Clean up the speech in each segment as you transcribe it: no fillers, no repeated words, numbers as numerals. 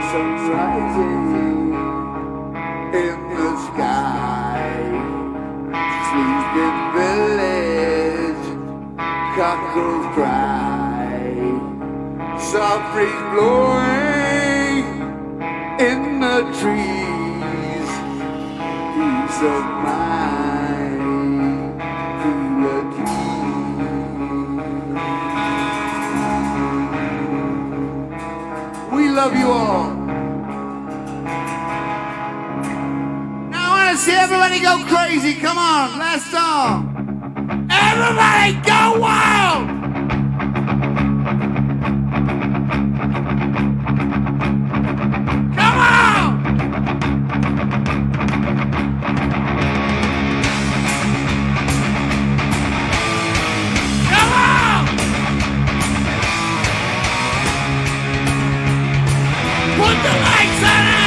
sun rising in the sky. Sleeping village, cockles cry. Soft breeze blowing in the trees. Peace of mind through the keys. We love you all. Now I want to see everybody go crazy. Come on, last song. Everybody go wild! Come on! Come on! Put the lights on up!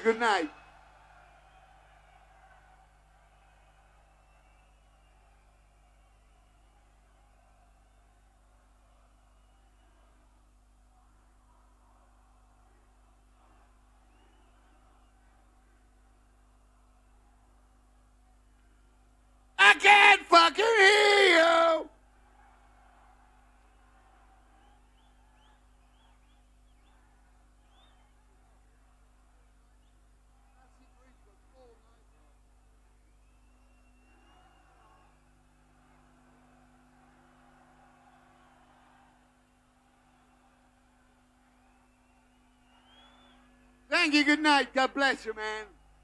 Good night. I can't fucking hear you. Thank you. Good night. God bless you, man.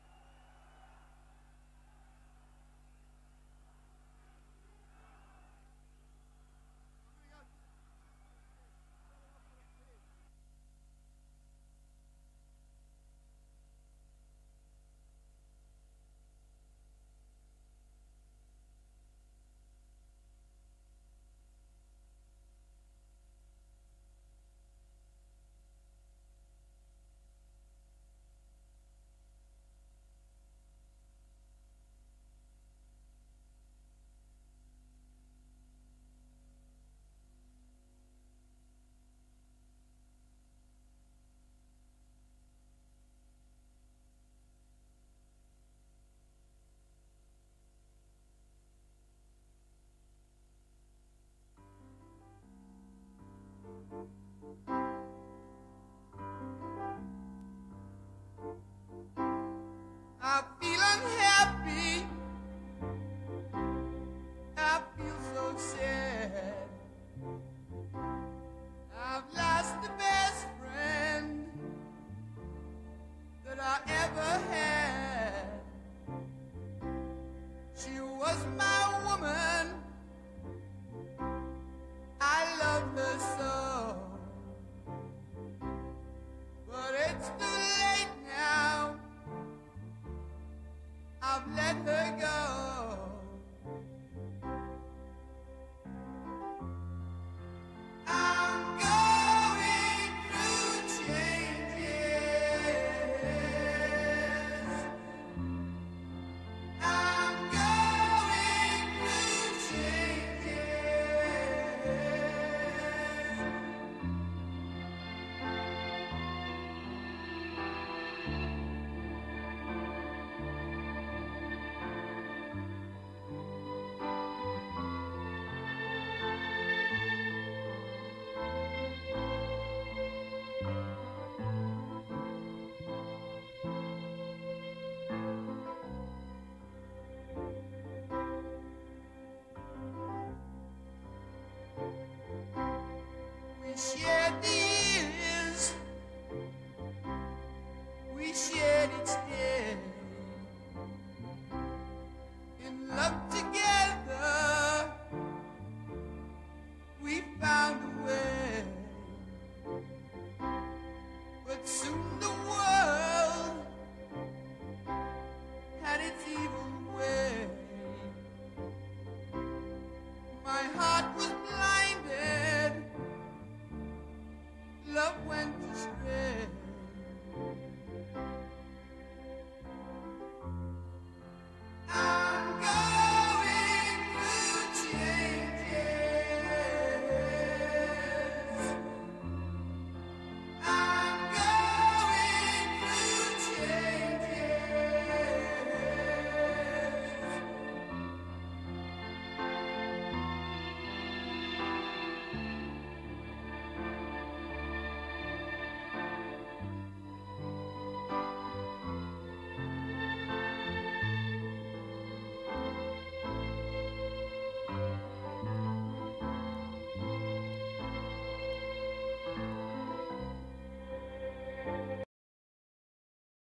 I feel unhappy. I feel so sad. I've lost the best friend that I ever had. She was my woman. I loved her so. But it's too late now. I've let her go. I'm going through changes. I'm going through changes. We shared the years, we shared each day, in love together, we found a